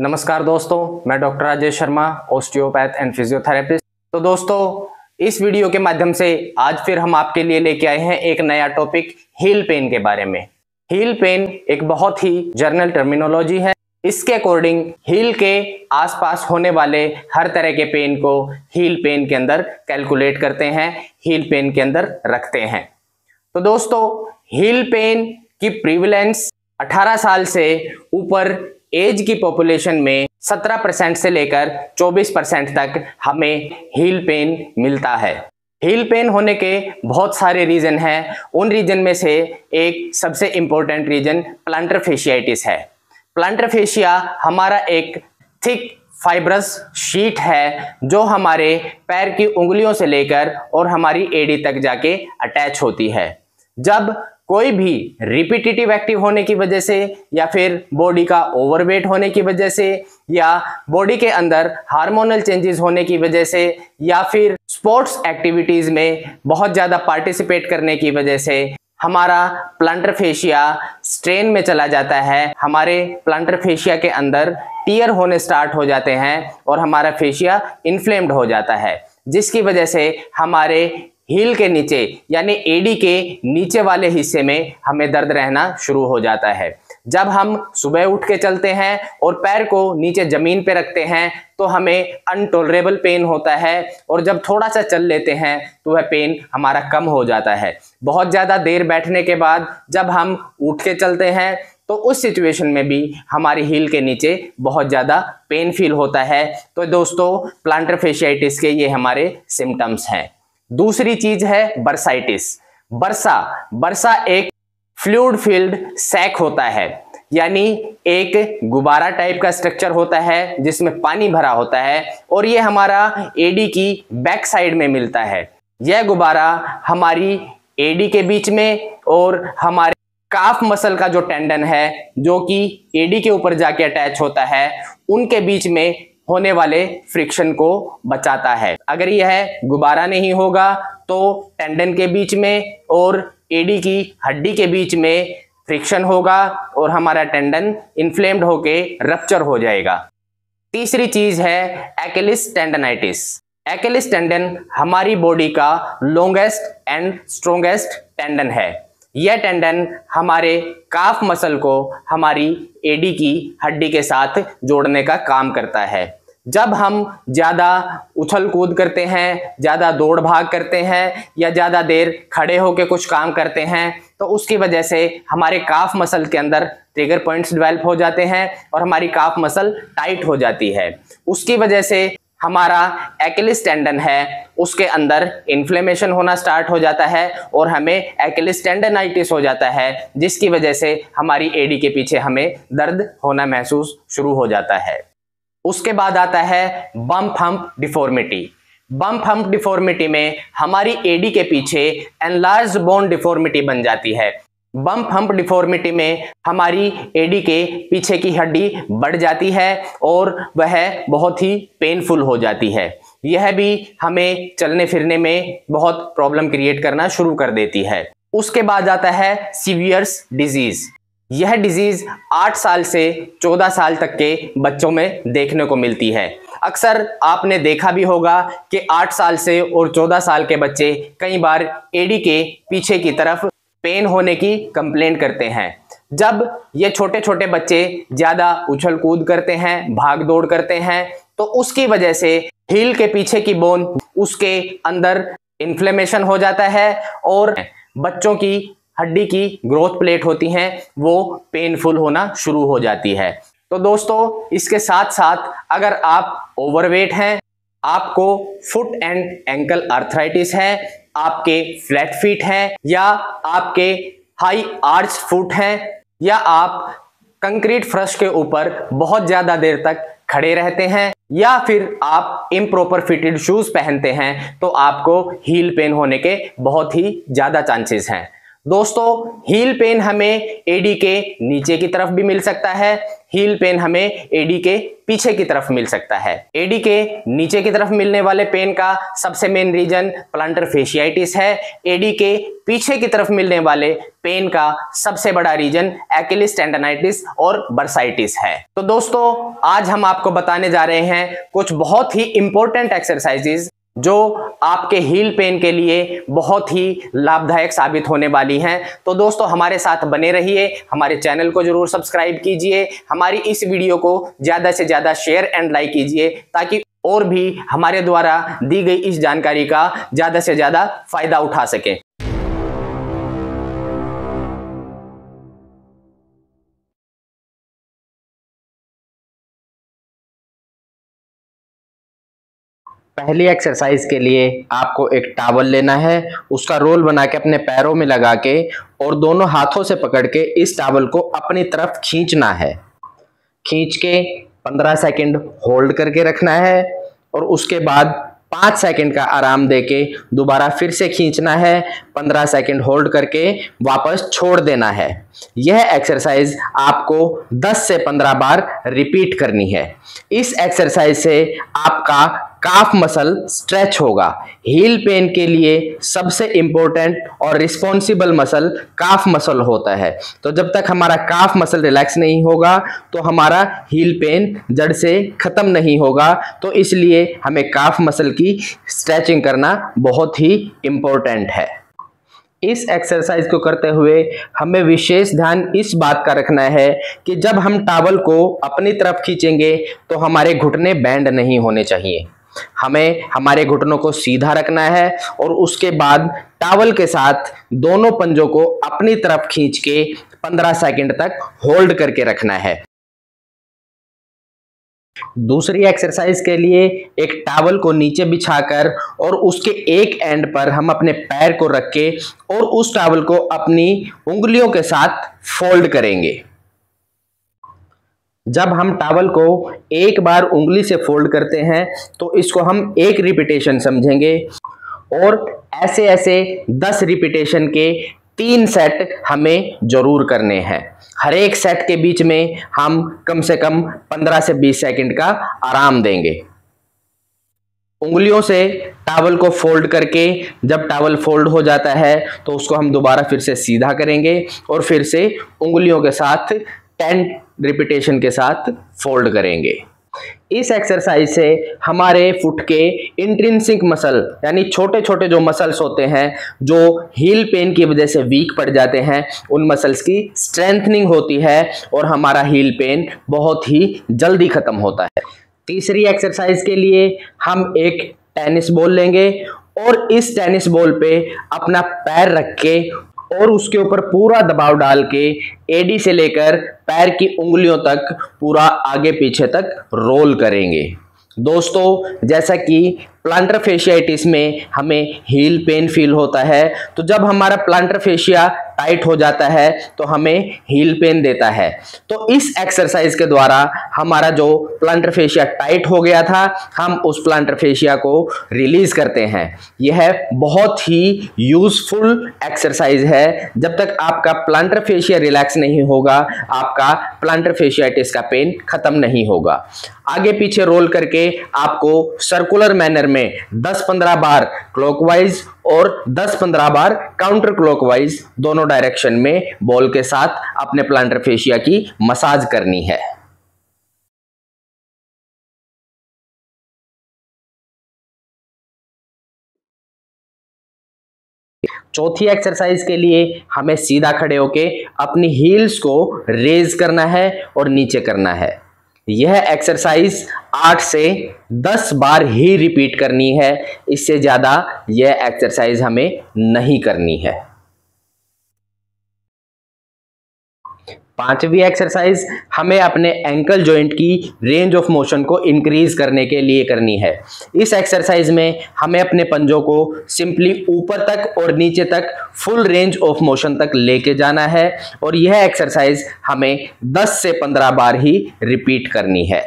नमस्कार दोस्तों, मैं doctor Rajesh Sharma, osteopath and physiotherapist. तो दोस्तों, इस वीडियो के माध्यम से आज फिर हम आपके लिए लेके आए हैं एक नया टॉपिक हील पेन के बारे में। हील पेन एक बहुत ही जर्नल टर्मिनोलॉजी है। इसके अकॉर्डिंग हील के आसपास होने वाले हर तरह के पेन को हील पेन के अंदर कैलकुलेट करते हैं, हील पेन के अंदर रखते हैं। तो दोस्तों, हील पेन की प्रीवलेंस 18 साल से ऊपर एज की पॉपुलेशन में 17% से लेकर 24% तक हमें हील पेन मिलता है। हील पेन होने के बहुत सारे रीजन हैं। उन रीजन में से एक सबसे इंपॉर्टेंट रीजन प्लांटर फेशियाइटिस है। प्लांटर फेशिया हमारा एक थिक फाइब्रस शीट है जो हमारे पैर की उंगलियों से लेकर और हमारी एड़ी तक जाके अटैच होती है। जब कोई भी रिपीटेटिव एक्टिव होने की वजह से या फिर बॉडी का ओवरवेट होने की वजह से या बॉडी के अंदर हार्मोनल चेंजेस होने की वजह से या फिर स्पोर्ट्स एक्टिविटीज में बहुत ज़्यादा पार्टिसिपेट करने की वजह से हमारा प्लांटर फेशिया स्ट्रेन में चला जाता है। हमारे प्लांटर फेशिया के अंदर टियर होने स्टार्ट हो जाते हैं और हमारा फेशिया इन्फ्लेम्ड हो जाता है, जिसकी वजह से हमारे हील के नीचे यानी एडी के नीचे वाले हिस्से में हमें दर्द रहना शुरू हो जाता है। जब हम सुबह उठ के चलते हैं और पैर को नीचे जमीन पे रखते हैं तो हमें अनटॉलरेबल पेन होता है, और जब थोड़ा सा चल लेते हैं तो वह पेन हमारा कम हो जाता है। बहुत ज़्यादा देर बैठने के बाद जब हम उठ के चलते हैं तो उस सिचुएशन में भी हमारी हील के नीचे बहुत ज़्यादा पेन फील होता है। तो दोस्तों, प्लांटर फेशियाइटिस के ये हमारे सिम्टम्स हैं। दूसरी चीज है बर्साइटिस। बर्सा एक फ्लूइड फिल्ड सैक होता है, यानी एक गुब्बारा टाइप का स्ट्रक्चर होता है जिसमें पानी भरा होता है, और ये हमारा एडी की बैक साइड में मिलता है। यह गुब्बारा हमारी एडी के बीच में और हमारे काफ मसल का जो टेंडन है जो कि एडी के ऊपर जाके अटैच होता है, उनके बीच में होने वाले फ्रिक्शन को बचाता है। अगर यह गुब्बारा नहीं होगा तो टेंडन के बीच में और एडी की हड्डी के बीच में फ्रिक्शन होगा और हमारा टेंडन इन्फ्लेम्ड होके रप्चर हो जाएगा। तीसरी चीज है एकिलिस टेंडनाइटिस। एकिलिस टेंडन हमारी बॉडी का लॉन्गेस्ट एंड स्ट्रॉन्गेस्ट टेंडन है। यह टेंडन हमारे काफ मसल को हमारी एडी की हड्डी के साथ जोड़ने का काम करता है। जब हम ज़्यादा उछल कूद करते हैं, ज़्यादा दौड़ भाग करते हैं या ज़्यादा देर खड़े होकर कुछ काम करते हैं तो उसकी वजह से हमारे काफ मसल के अंदर ट्रिगर पॉइंट्स डेवलप हो जाते हैं और हमारी काफ मसल टाइट हो जाती है। उसकी वजह से हमारा एकिलिस टेंडन है उसके अंदर इन्फ्लेमेशन होना स्टार्ट हो जाता है और हमें एकिलिस टेंडनाइटिस हो जाता है, जिसकी वजह से हमारी एडी के पीछे हमें दर्द होना महसूस शुरू हो जाता है। उसके बाद आता है bump hump deformity. Bump hump deformity में हमारी एडी के पीछे एनलार्ज बोन डिफॉर्मिटी बन जाती है। बम्प हम्प डिफॉर्मिटी में हमारी एडी के पीछे की हड्डी बढ़ जाती है और वह बहुत ही पेनफुल हो जाती है। यह भी हमें चलने फिरने में बहुत प्रॉब्लम क्रिएट करना शुरू कर देती है। उसके बाद आता है सीवियर्स डिजीज। यह डिजीज 8 साल से 14 साल तक के बच्चों में देखने को मिलती है। अक्सर आपने देखा भी होगा कि 8 साल से और 14 साल के बच्चे कई बार एडी के पीछे की तरफ पेन होने की कंप्लेंट करते हैं। जब ये छोटे छोटे बच्चे ज़्यादा उछल कूद करते हैं, भाग दौड़ करते हैं, तो उसकी वजह से हील के पीछे की बोन उसके अंदर इन्फ्लेमेशन हो जाता है और बच्चों की हड्डी की ग्रोथ प्लेट होती हैं वो पेनफुल होना शुरू हो जाती है। तो दोस्तों, इसके साथ साथ अगर आप ओवरवेट हैं, आपको फुट एंड एंकल आर्थराइटिस है, आपके फ्लैट फीट हैं या आपके हाई आर्च फुट हैं या आप कंक्रीट फर्श के ऊपर बहुत ज़्यादा देर तक खड़े रहते हैं या फिर आप इम्प्रॉपर फिटेड शूज़ पहनते हैं, तो आपको हील पेन होने के बहुत ही ज़्यादा चांसेस हैं। दोस्तों हील पेन हमें एडी के नीचे की तरफ भी मिल सकता है, हील पेन हमें एडी के पीछे की तरफ मिल सकता है। एडी के नीचे की तरफ मिलने वाले पेन का सबसे मेन रीजन प्लांटर फेशियाइटिस है। एडी के पीछे की तरफ मिलने वाले पेन का सबसे बड़ा रीजन एक्किलिस टेंडनाइटिस और बर्साइटिस है। तो दोस्तों आज हम आपको बताने जा रहे हैं कुछ बहुत ही इंपॉर्टेंट एक्सरसाइजेज जो आपके हील पेन के लिए बहुत ही लाभदायक साबित होने वाली हैं। तो दोस्तों हमारे साथ बने रहिए, हमारे चैनल को जरूर सब्सक्राइब कीजिए, हमारी इस वीडियो को ज्यादा से ज्यादा शेयर एंड लाइक कीजिए ताकि और भी हमारे द्वारा दी गई इस जानकारी का ज्यादा से ज्यादा फायदा उठा सके। पहली एक्सरसाइज के लिए आपको एक टॉवल लेना है, उसका रोल बना के अपने पैरों में लगा के और दोनों हाथों से पकड़ के इस टॉवल को अपनी तरफ खींचना है। खींच के 15 सेकंड होल्ड करके रखना है और उसके बाद 5 सेकंड का आराम देके दोबारा फिर से खींचना है, 15 सेकंड होल्ड करके वापस छोड़ देना है। यह एक्सरसाइज आपको 10 से 15 बार रिपीट करनी है। इस एक्सरसाइज से आपका काफ मसल स्ट्रेच होगा। हील पेन के लिए सबसे इंपॉर्टेंट और रिस्पॉन्सिबल मसल काफ मसल होता है। तो जब तक हमारा काफ मसल रिलैक्स नहीं होगा तो हमारा हील पेन जड़ से खत्म नहीं होगा। तो इसलिए हमें काफ मसल की स्ट्रेचिंग करना बहुत ही इंपॉर्टेंट है। इस एक्सरसाइज को करते हुए हमें विशेष ध्यान इस बात का रखना है कि जब हम टॉवल को अपनी तरफ खींचेंगे तो हमारे घुटने बेंड नहीं होने चाहिए। हमें हमारे घुटनों को सीधा रखना है और उसके बाद टॉवल के साथ दोनों पंजों को अपनी तरफ खींच के 15 सेकंड तक होल्ड करके रखना है। दूसरी एक्सरसाइज के लिए एक टॉवल को नीचे बिछाकर और उसके एक एंड पर हम अपने पैर को रख के और उस टॉवल को अपनी उंगलियों के साथ फोल्ड करेंगे। जब हम टॉवल को एक बार उंगली से फोल्ड करते हैं तो इसको हम एक रिपीटेशन समझेंगे और ऐसे ऐसे 10 रिपीटेशन के 3 सेट हमें जरूर करने हैं। हर एक सेट के बीच में हम कम से कम 15 से 20 सेकंड का आराम देंगे। उंगलियों से टॉवल को फोल्ड करके जब टॉवल फोल्ड हो जाता है तो उसको हम दोबारा फिर से सीधा करेंगे और फिर से उंगलियों के साथ 10 रिपीटेशन के साथ फोल्ड करेंगे। इस एक्सरसाइज से हमारे फुट के इंट्रिंसिक मसल यानी छोटे छोटे जो मसल्स होते हैं जो हील पेन की वजह से वीक पड़ जाते हैं, उन मसल्स की स्ट्रेंथनिंग होती है और हमारा हील पेन बहुत ही जल्दी खत्म होता है। तीसरी एक्सरसाइज के लिए हम एक टेनिस बॉल लेंगे और इस टेनिस बॉल पे अपना पैर रख के और उसके ऊपर पूरा दबाव डाल के एडी से लेकर पैर की उंगलियों तक पूरा आगे पीछे तक रोल करेंगे। दोस्तों जैसा कि प्लांटर फेशियाइटिस में हमें हील पेन फील होता है, तो जब हमारा प्लांटर फेशिया टाइट हो जाता है तो हमें हील पेन देता है। तो इस एक्सरसाइज के द्वारा हमारा जो प्लांटर फेशिया टाइट हो गया था, हम उस प्लांटर फेशिया को रिलीज करते हैं। यह बहुत ही यूजफुल एक्सरसाइज है। जब तक आपका प्लांटर फेशिया रिलैक्स नहीं होगा, आपका प्लांटर फेशियाइटिस का पेन खत्म नहीं होगा। आगे पीछे रोल करके आपको सर्कुलर मैनर में 10-15 बार क्लॉकवाइज और 10-15 बार काउंटर क्लॉकवाइज दोनों डायरेक्शन में बॉल के साथ अपने प्लांटर फेशिया की मसाज करनी है। चौथी एक्सरसाइज के लिए हमें सीधा खड़े होके अपनी हील्स को रेज करना है और नीचे करना है। यह एक्सरसाइज 8 से 10 बार ही रिपीट करनी है, इससे ज्यादा यह एक्सरसाइज हमें नहीं करनी है। पांचवी एक्सरसाइज हमें अपने एंकल जॉइंट की रेंज ऑफ मोशन को इंक्रीज करने के लिए करनी है। इस एक्सरसाइज में हमें अपने पंजों को सिंपली ऊपर तक और नीचे तक फुल रेंज ऑफ मोशन तक लेके जाना है और यह एक्सरसाइज हमें 10 से 15 बार ही रिपीट करनी है।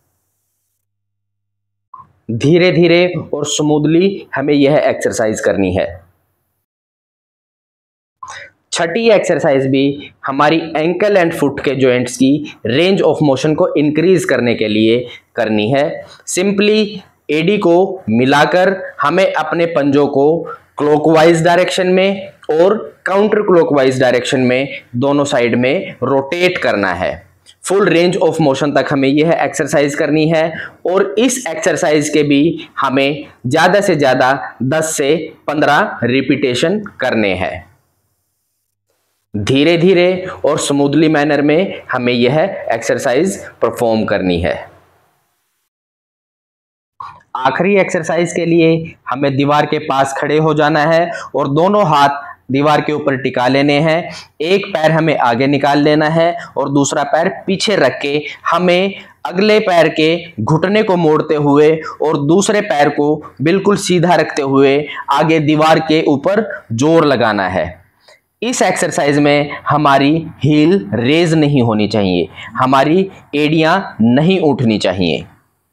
धीरे धीरे और स्मूथली हमें यह एक्सरसाइज करनी है। छठी एक्सरसाइज भी हमारी एंकल एंड फुट के जॉइंट्स की रेंज ऑफ मोशन को इंक्रीज करने के लिए करनी है। सिंपली एडी को मिलाकर हमें अपने पंजों को क्लॉकवाइज डायरेक्शन में और काउंटर क्लॉकवाइज डायरेक्शन में दोनों साइड में रोटेट करना है। फुल रेंज ऑफ मोशन तक हमें यह एक्सरसाइज करनी है और इस एक्सरसाइज के भी हमें ज़्यादा से ज़्यादा 10 से 15 रिपीटेशन करने हैं। धीरे धीरे और स्मूथली मैनर में हमें यह एक्सरसाइज परफॉर्म करनी है। आखिरी एक्सरसाइज के लिए हमें दीवार के पास खड़े हो जाना है और दोनों हाथ दीवार के ऊपर टिका लेने हैं। एक पैर हमें आगे निकाल लेना है और दूसरा पैर पीछे रख के हमें अगले पैर के घुटने को मोड़ते हुए और दूसरे पैर को बिल्कुल सीधा रखते हुए आगे दीवार के ऊपर जोर लगाना है। इस एक्सरसाइज में हमारी हील रेज नहीं होनी चाहिए, हमारी एड़ियां नहीं उठनी चाहिए।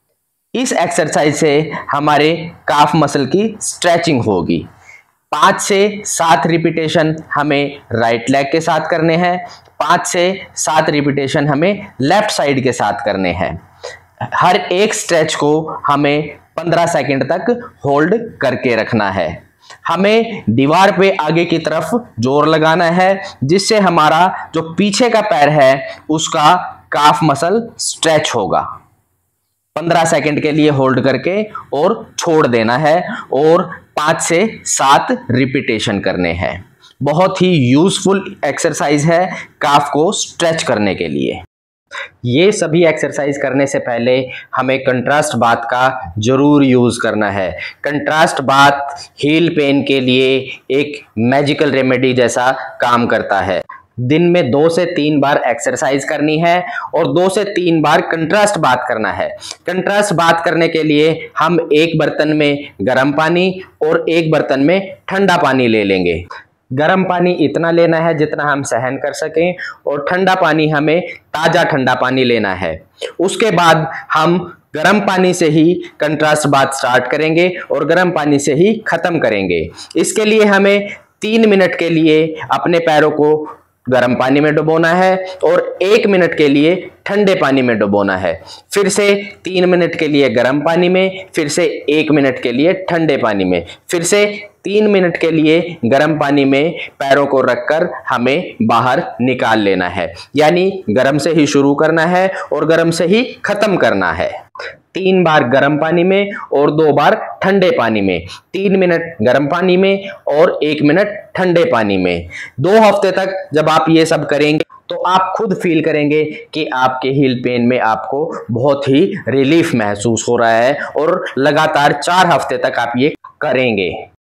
इस एक्सरसाइज से हमारे काफ मसल की स्ट्रेचिंग होगी। 5 से 7 रिपीटेशन हमें राइट लेग के साथ करने हैं, 5 से 7 रिपीटेशन हमें लेफ्ट साइड के साथ करने हैं। हर एक स्ट्रेच को हमें 15 सेकंड तक होल्ड करके रखना है। हमें दीवार पे आगे की तरफ जोर लगाना है जिससे हमारा जो पीछे का पैर है उसका काफ मसल स्ट्रेच होगा। 15 सेकंड के लिए होल्ड करके और छोड़ देना है और 5 से 7 रिपीटेशन करने हैं। बहुत ही यूजफुल एक्सरसाइज है काफ को स्ट्रेच करने के लिए। ये सभी एक्सरसाइज करने से पहले हमें कंट्रास्ट बाथ का जरूर यूज करना है। कंट्रास्ट बाथ हील पेन के लिए एक मैजिकल रेमेडी जैसा काम करता है। दिन में 2 से 3 बार एक्सरसाइज करनी है और 2 से 3 बार कंट्रास्ट बाथ करना है। कंट्रास्ट बाथ करने के लिए हम एक बर्तन में गर्म पानी और एक बर्तन में ठंडा पानी ले लेंगे। गर्म पानी इतना लेना है जितना हम सहन कर सकें और ठंडा पानी हमें ताज़ा ठंडा पानी लेना है। उसके बाद हम गर्म पानी से ही कंट्रास्ट बाथ स्टार्ट करेंगे और गर्म पानी से ही ख़त्म करेंगे। इसके लिए हमें 3 मिनट के लिए अपने पैरों को गर्म पानी में डुबोना है और 1 मिनट के लिए ठंडे पानी में डुबोना है। फिर से 3 मिनट के लिए गर्म पानी में, फिर से 1 मिनट के लिए ठंडे पानी में, फिर से 3 मिनट के लिए गर्म पानी में पैरों को रखकर हमें बाहर निकाल लेना है। यानी गर्म से ही शुरू करना है और गर्म से ही खत्म करना है। 3 बार गर्म पानी में और 2 बार ठंडे पानी में, 3 मिनट गर्म पानी में और 1 मिनट ठंडे पानी में। 2 हफ्ते तक जब आप ये सब करेंगे तो आप खुद फील करेंगे कि आपके हील पेन में आपको बहुत ही रिलीफ महसूस हो रहा है और लगातार 4 हफ्ते तक आप ये करेंगे।